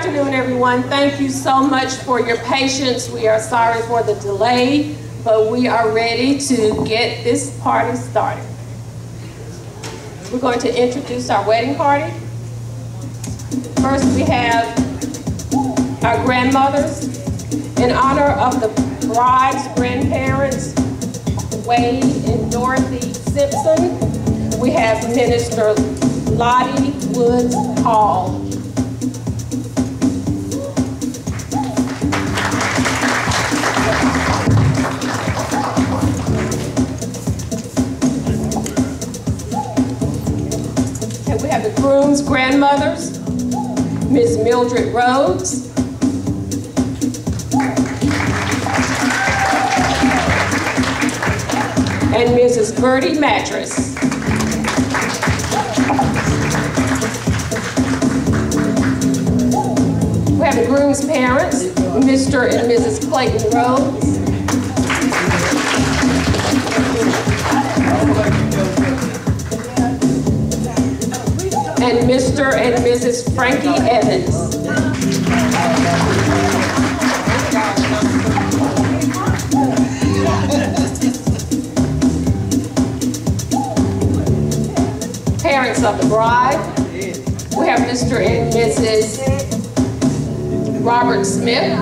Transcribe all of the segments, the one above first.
afternoon, everyone. Thank you so much for your patience. We are sorry for the delay, but we are ready to get this party started. We're going to introduce our wedding party. First, we have our grandmothers. In honor of the bride's grandparents, Wade and Dorothy Simpson, we have Minister Lottie Woods Hall. And we have the groom's grandmothers, Ms. Mildred Rhodes, and Mrs. Bertie Mattress. We have the groom's parents, Mr. and Mrs. Clayton Rhodes. And Mr. and Mrs. Frankie Evans. Parents of the bride. We have Mr. and Mrs. Robert Smith.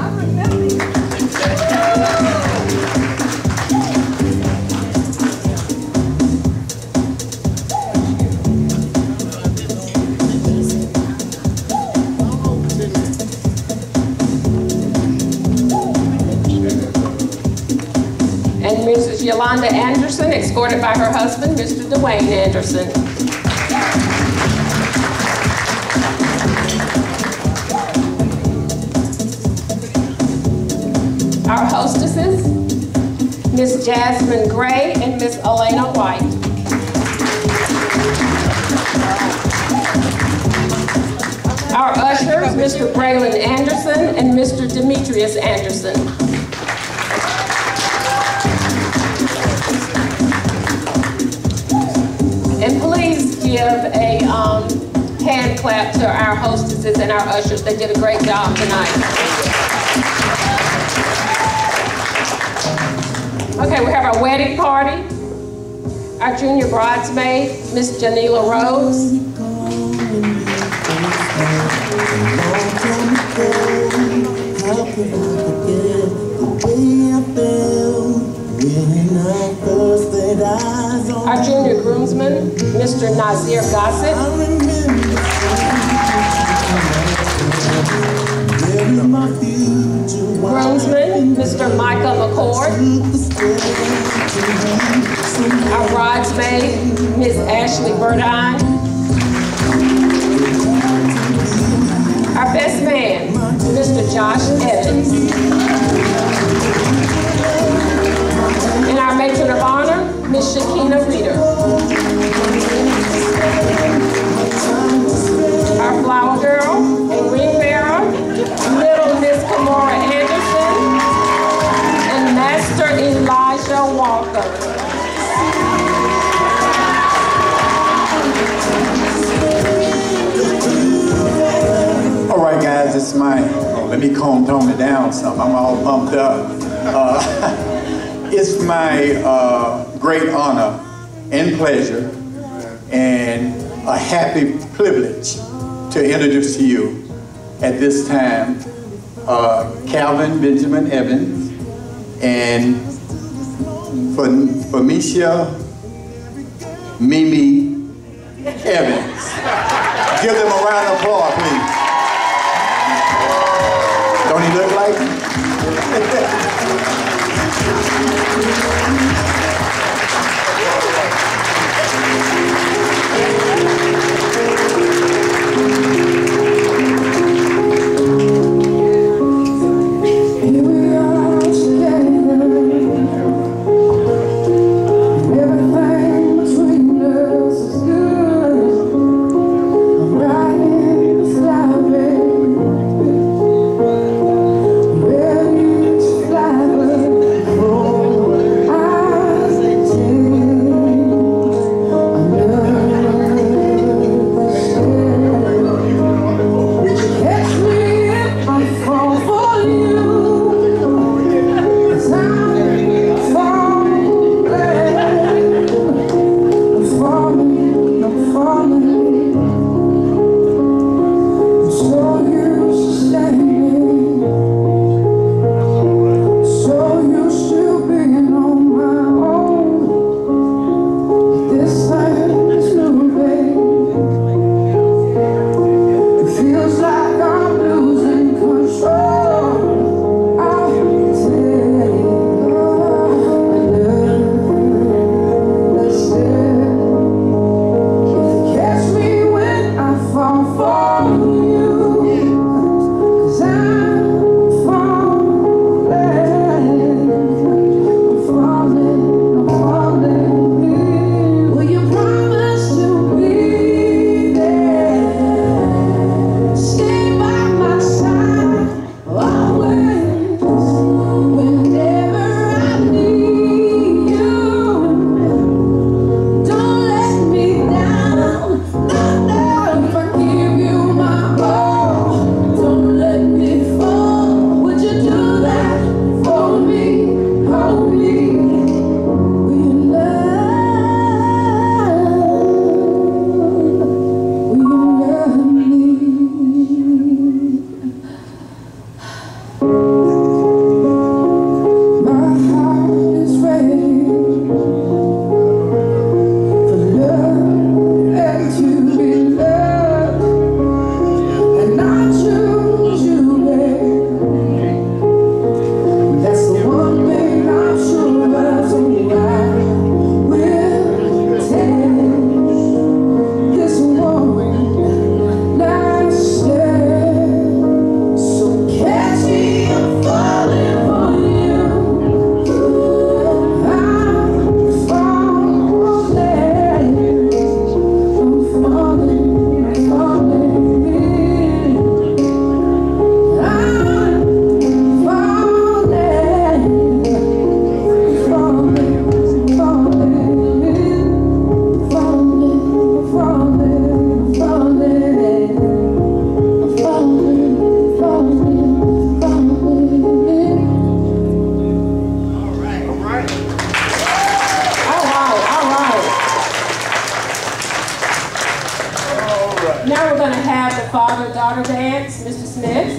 And Mrs. Yolanda Anderson, escorted by her husband, Mr. Dwayne Anderson. Our hostesses, Miss Jasmine Gray and Miss Elena White. Our ushers, Mr. Braylon Anderson and Mr. Demetrius Anderson. And please give a hand clap to our hostesses and our ushers. They did a great job tonight. Okay, we have our wedding party. Our junior bridesmaid, Miss Janila Rose. Our junior groomsman, Mr. Nazir Gossett. Groomsman, Mr. Micah McCord. Our bridesmaid, Miss Ashley Burdine. Our best man, Mr. Josh Evans. And our matron of honor, Miss Shakina Reeder. Our flower girl and ring bearer, little Miss Kamora Anderson, and Master Elijah Walker. All right, guys, it's let me tone it down some. I'm all pumped up. It's my great honor and pleasure and a happy privilege to introduce to you at this time Calvin Benjamin Evans and Felicia Mimi Evans. Give them a round of applause, please. Don't he look like him? Slide dance.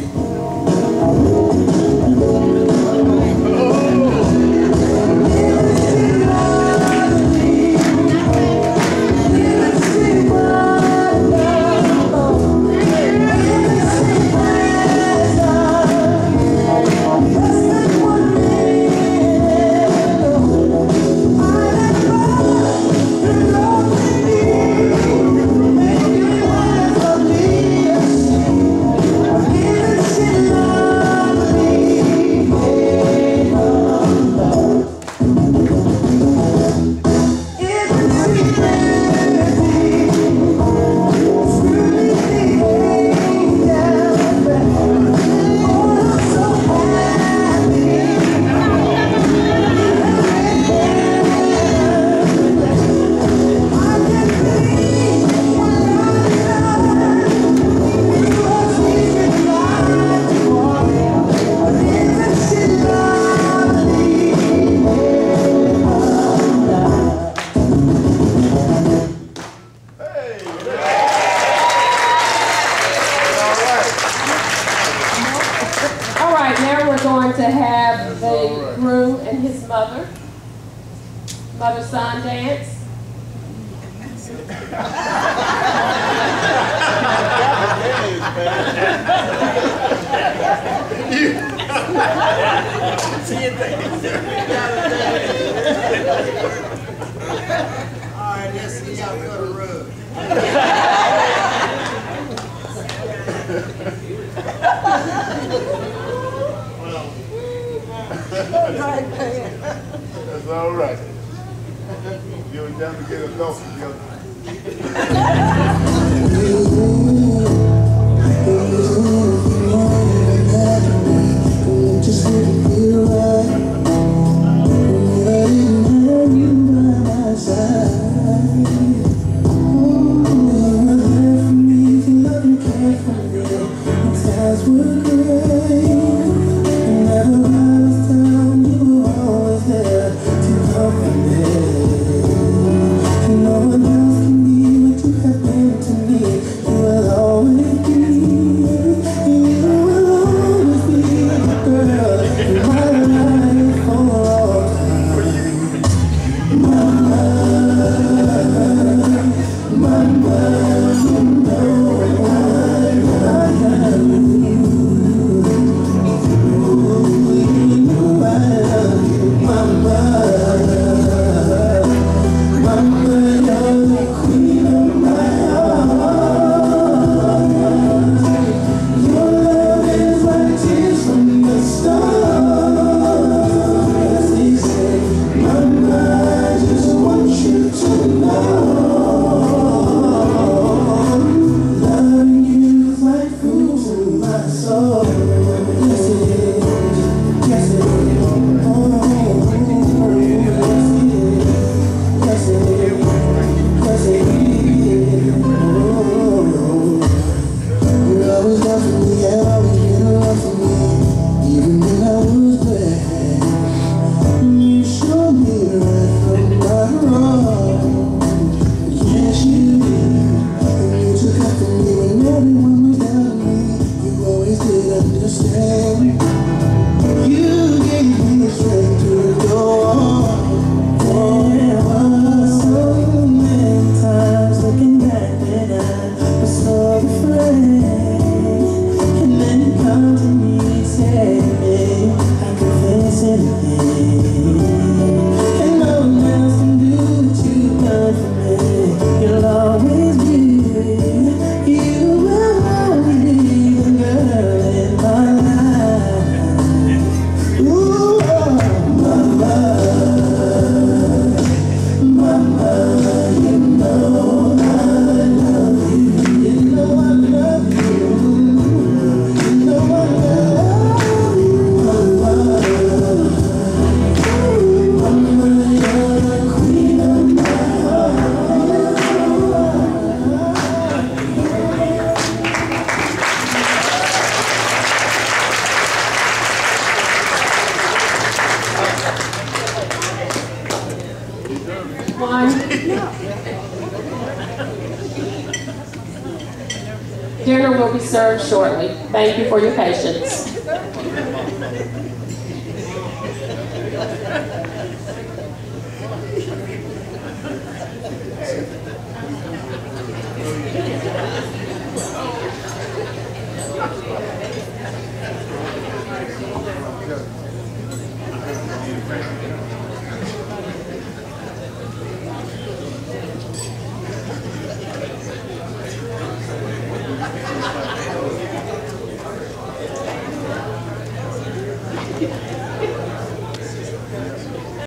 To have the groom and his mother-son dance. All right, let's see y'all go to rug. That's all right. Give it time to get a dog together. Just didn't feel right. I didn't have you by my side. Oh, you were there for me, to love and care for me. The times were great. Whenever I was down, you were always there to comfort me. No one else can be what you have been to me. You will always be. You will always be the girl in my life for all time. Mama, mama, you know I love you. You know I love you, mama. Mama, you're the queen of my heart. Your love is like tears from the stars. They say, Mama, I just want you to know, loving you is like food to my soul. Yes, it is. Yes, it is. Oh, yes, it is. Yes, it is. Yes, it is. You're always there for me, and always been around for me, even when I was bad. You showed me right from my wrong. Yes, you did. And you took after me when everyone was down on me. You always did understand. You gave me the strength to go on. There were so many times looking back that I was so afraid. And then you come to me and say, I can face anything. And no one else can do what you've done for me. You'll always be, you will always be the girl in my life. Hamburger will be served shortly. Thank you for your patience.